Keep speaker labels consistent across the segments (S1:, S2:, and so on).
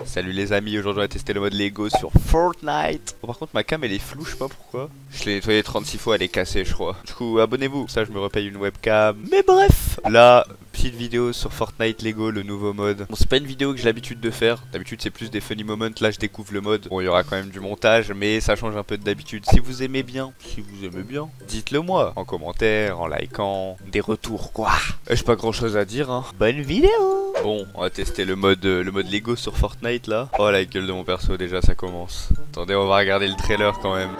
S1: Salut les amis, aujourd'hui on va tester le mode Lego sur Fortnite. Bon, par contre ma cam elle est floue, je sais pas pourquoi. Je l'ai nettoyé 36 fois, elle est cassée je crois. Du coup abonnez-vous, ça je me repaye une webcam. Mais bref, là, petite vidéo sur Fortnite Lego, le nouveau mode. Bon, c'est pas une vidéo que j'ai l'habitude de faire. D'habitude c'est plus des funny moments, là je découvre le mode. Bon, il y aura quand même du montage, mais ça change un peu d'habitude. Si vous aimez bien, dites-le moi en commentaire, en likant, des retours quoi. J'ai pas grand chose à dire hein. Bonne vidéo. Bon, on va tester le mode Lego sur Fortnite là. Oh la gueule de mon perso déjà ça commence. Attendez, on va regarder le trailer quand même.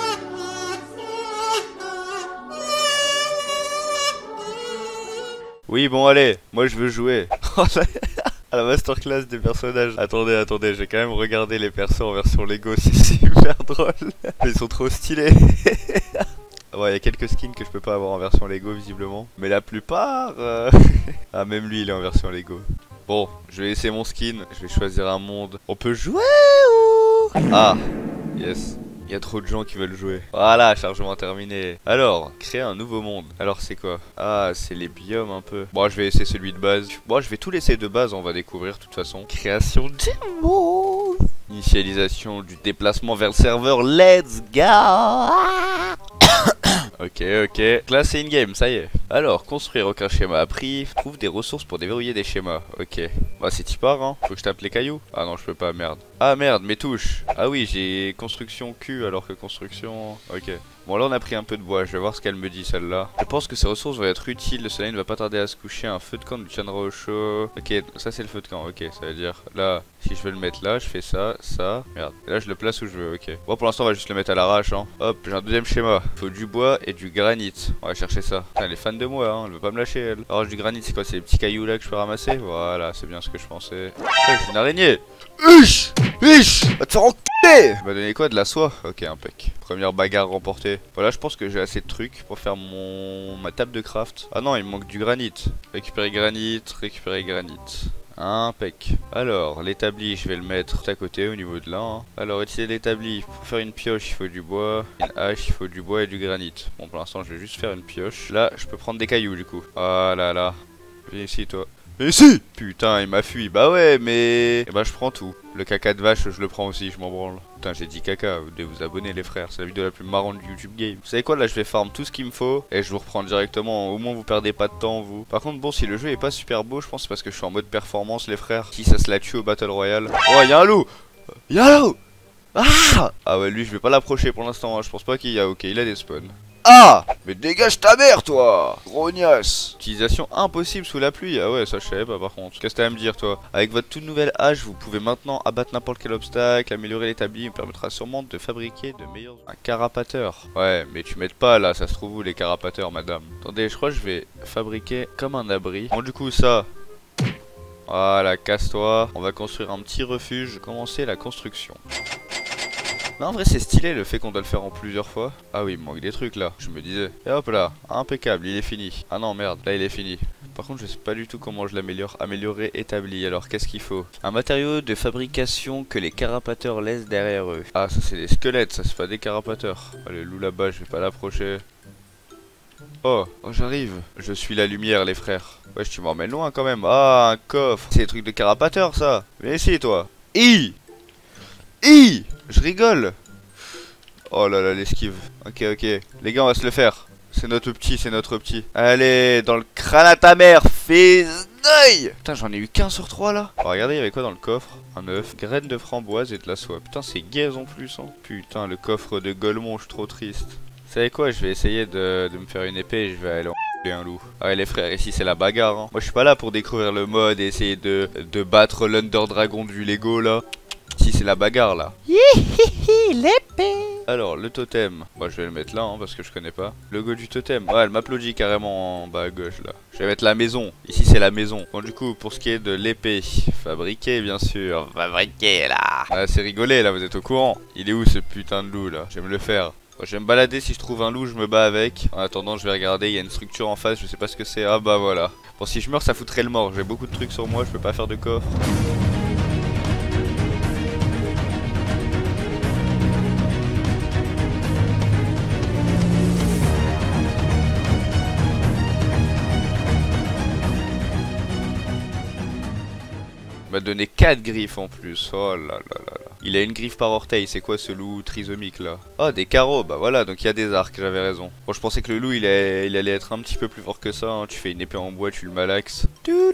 S1: Oui bon allez, moi je veux jouer. À la masterclass des personnages. Attendez, j'ai quand même regardé les persos en version Lego, c'est super drôle. Mais ils sont trop stylés. Ouais, il y a quelques skins que je peux pas avoir en version Lego visiblement. Mais la plupart... Ah même lui il est en version Lego. Bon, je vais laisser mon skin, je vais choisir un monde. On peut jouer ou... Ah, yes. Il y a trop de gens qui veulent jouer. Voilà, chargement terminé. Alors, créer un nouveau monde. Alors c'est quoi? Ah, c'est les biomes un peu. Bon, je vais laisser celui de base. Bon, je vais tout laisser de base, on va découvrir de toute façon. Création du monde. Initialisation du déplacement vers le serveur. Let's go. Ok. Là c'est in-game, ça y est. Alors, construire aucun schéma appris. Trouve des ressources pour déverrouiller des schémas. Ok. Bah c'est typar hein. Faut que je tape les cailloux. Ah non, je peux pas, merde. Ah merde, mes touches. Ah oui, j'ai construction Q alors que construction... Ok. Bon là on a pris un peu de bois, je vais voir ce qu'elle me dit celle-là. Je pense que ces ressources vont être utiles, le soleil ne va pas tarder à se coucher, un feu de camp nous tiendra au chaud. Ok, ça c'est le feu de camp, ok, ça veut dire là, si je veux le mettre là, je fais ça, merde. Et là je le place où je veux, ok. Bon pour l'instant on va juste le mettre à l'arrache hein. Hop, j'ai un deuxième schéma, faut du bois et du granit. On va chercher ça. Putain, elle est fan de moi hein, elle veut pas me lâcher elle. Alors du granit c'est quoi, c'est les petits cailloux là que je peux ramasser? Voilà, c'est bien ce que je pensais. J'ai une araignée. Va te faire enculer. Tu m'as donné quoi, de la soie? Ok, impec. Première bagarre remportée. Voilà, je pense que j'ai assez de trucs pour faire ma table de craft. Ah non, il me manque du granit. Récupérer granit. Impec. Alors, l'établi, je vais le mettre tout à côté au niveau de là. Hein. Alors, utiliser l'établi. Pour faire une pioche, il faut du bois. Une hache, il faut du bois et du granit. Bon, pour l'instant, je vais juste faire une pioche. Là, je peux prendre des cailloux du coup. Ah là là. Viens ici, toi. Mais si! Putain, il m'a fui. Bah ouais, mais... Eh bah je prends tout. Le caca de vache, je le prends aussi, je m'en branle. Putain, j'ai dit caca, vous devez vous abonner les frères. C'est la vidéo la plus marrante du YouTube Game. Vous savez quoi, là je vais farm tout ce qu'il me faut. Et je vous reprends directement, au moins vous perdez pas de temps vous. Par contre bon, si le jeu est pas super beau, je pense que c'est parce que je suis en mode performance les frères. Si ça se la tue au Battle Royale. Oh, y'a un loup! Ah ouais, lui je vais pas l'approcher pour l'instant, hein. Je pense pas qu'il y a... Ok, il a des spawns. Ah! Mais dégage ta mère toi! Grognasse! Utilisation impossible sous la pluie. Ah ouais, ça je savais pas par contre. Qu'est-ce que t'as à me dire toi? Avec votre toute nouvelle hache, vous pouvez maintenant abattre n'importe quel obstacle, améliorer l'établi, vous permettra sûrement de fabriquer de meilleurs... Un carapateur. Ouais, mais tu m'aides pas là, ça se trouve où les carapateurs madame? Attendez, je crois que je vais fabriquer comme un abri. Bon du coup ça... Voilà, casse-toi. On va construire un petit refuge. Commencer la construction. Non, en vrai c'est stylé le fait qu'on doit le faire en plusieurs fois. Ah oui, il me manque des trucs là, je me disais. Et hop là, impeccable, il est fini. Ah non merde, là il est fini. Par contre je sais pas du tout comment je l'améliore. Améliorer établi, alors qu'est-ce qu'il faut? Un matériau de fabrication que les carapateurs laissent derrière eux. Ah ça c'est des squelettes, ça c'est pas des carapateurs. Ah, le loup là-bas, je vais pas l'approcher. Oh j'arrive. Je suis la lumière les frères. Wesh tu m'emmènes loin quand même. Ah un coffre. C'est des trucs de carapateurs ça. Viens ici toi. Je rigole. Oh là là, l'esquive. Ok. Les gars, on va se le faire. C'est notre petit. Allez, dans le crâne à ta mère, fais d'œil. Putain, j'en ai eu qu'un sur 3 là. Oh, regardez, il y avait quoi dans le coffre? Un œuf, graines de framboise et de la soie. Putain, c'est gaze en plus. Hein. Putain, le coffre de Golemon, je suis trop triste. Vous savez quoi? Je vais essayer de me faire une épée et je vais aller un loup. Ah ouais les frères, ici c'est la bagarre. Hein. Moi, je suis pas là pour découvrir le mode et essayer de battre l'Under Dragon du Lego là. Si c'est la bagarre là. L'épée. Alors le totem, moi je vais le mettre là hein, parce que je connais pas. Le logo du totem, ouais elle m'applaudit carrément en bas à gauche là. Je vais mettre la maison, ici c'est la maison. Bon du coup pour ce qui est de l'épée, fabriquer bien sûr. Fabriquer là. Ah c'est rigolé là, vous êtes au courant. Il est où ce putain de loup là? Je vais me le faire. Je vais me balader, si je trouve un loup je me bats avec. En attendant je vais regarder, il y a une structure en face, je sais pas ce que c'est. Ah bah voilà. Bon si je meurs ça foutrait le mort, j'ai beaucoup de trucs sur moi, je peux pas faire de coffre. M'a donné 4 4 griffes en plus. Oh là là là là. Il a une griffe par orteil. C'est quoi ce loup trisomique là? Oh, des carreaux. Bah voilà, donc il y a des arcs. J'avais raison. Bon, je pensais que le loup il allait être un petit peu plus fort que ça. Hein. Tu fais une épée en bois, tu le malaxes.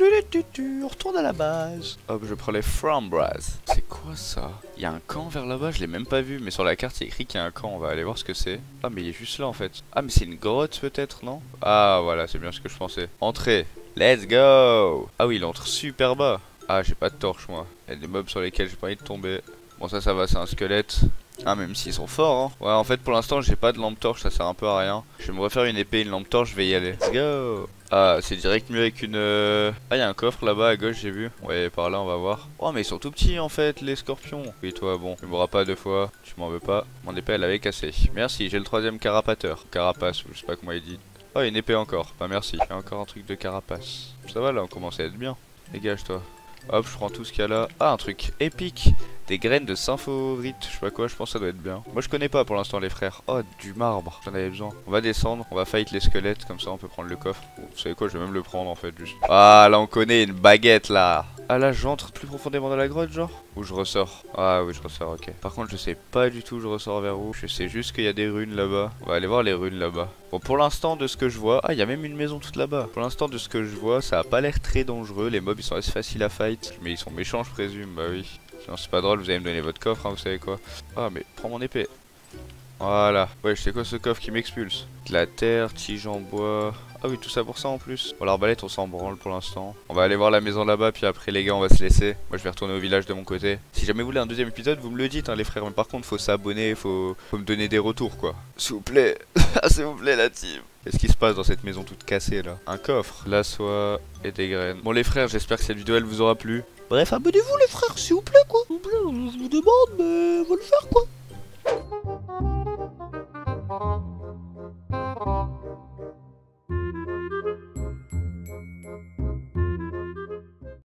S1: On retourne à la base. Hop, je prends les framboises. C'est quoi ça? Il y a un camp vers là-bas, je l'ai même pas vu. Mais sur la carte, il y a écrit qu'il y a un camp. On va aller voir ce que c'est. Ah, mais il est juste là en fait. Ah, mais c'est une grotte peut-être, non? Ah, voilà, c'est bien ce que je pensais. Entrée. Let's go. Ah oui, il entre super bas. Ah, j'ai pas de torche moi. Il y a des mobs sur lesquels j'ai pas envie de tomber. Bon, ça va, c'est un squelette. Ah, même s'ils sont forts, hein. Ouais, en fait, pour l'instant, j'ai pas de lampe torche, ça sert un peu à rien. Je vais me refaire une épée, une lampe torche, je vais y aller. Let's go. Ah, c'est direct mieux avec une... Ah, il y a un coffre là-bas à gauche, j'ai vu. Ouais, par là, on va voir. Oh, mais ils sont tout petits, en fait, les scorpions. Oui, toi, bon, tu mourras pas 2 fois. Tu m'en veux pas. Mon épée, elle avait cassé. Merci, j'ai le 3ème carapateur. Carapace, ou je sais pas comment il dit. Oh, une épée encore. Bah, merci. Il y a encore un truc de carapace. Ça va, là, on commence à être bien. Dégage-toi. Hop, je prends tout ce qu'il y a là. Ah, un truc épique. Des graines de symphorite, je sais pas quoi, je pense que ça doit être bien. Moi je connais pas pour l'instant les frères. Oh, du marbre, j'en avais besoin. On va descendre, on va fight les squelettes, comme ça on peut prendre le coffre. Bon, vous savez quoi, je vais même le prendre en fait juste. Ah, là on connaît une baguette là. Ah là, j'entre plus profondément dans la grotte genre? Ou je ressors? Ah oui, je ressors, ok. Par contre, je sais pas du tout je ressors vers où. Je sais juste qu'il y a des runes là-bas. On va aller voir les runes là-bas. Bon, pour l'instant, de ce que je vois... Ah, il y a même une maison toute là-bas. Pour l'instant, de ce que je vois, ça a pas l'air très dangereux. Les mobs, ils sont assez faciles à fight. Mais ils sont méchants, je présume. Bah oui. Sinon, c'est pas drôle, vous allez me donner votre coffre, hein, vous savez quoi. Ah, mais prends mon épée. Voilà. Ouais, je sais quoi ce coffre qui m'expulse? De la terre, tige en bois... Ah oui, tout ça pour ça en plus. Bon, l'arbalète, on s'en branle pour l'instant. On va aller voir la maison là-bas, puis après, les gars, on va se laisser. Moi, je vais retourner au village de mon côté. Si jamais vous voulez un 2ème épisode, vous me le dites, hein, les frères. Mais par contre, faut s'abonner, faut me donner des retours, quoi. S'il vous plaît. S'il vous plaît, la team. Qu'est-ce qui se passe dans cette maison toute cassée, là? Un coffre, la soie et des graines. Bon, les frères, j'espère que cette vidéo, elle vous aura plu. Bref, abonnez-vous, les frères, s'il vous plaît, quoi. S'il vous plaît, je vous demande, mais faut le faire, quoi.